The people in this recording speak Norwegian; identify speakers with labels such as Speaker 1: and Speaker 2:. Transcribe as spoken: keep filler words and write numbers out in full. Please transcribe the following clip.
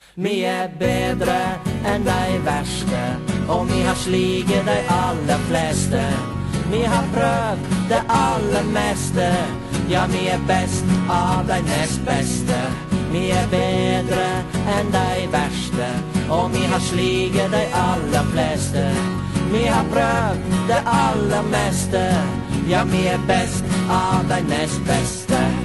Speaker 1: Vi er bedre enn de verste, og vi har slige de aller fleste. Vi har prøvd det aller meste, ja, vi er best av de nest beste. Vi er bedre enn de verste, og vi har slige de aller fleste. Vi har prøvd det aller meste, ja, vi er best av de nest beste.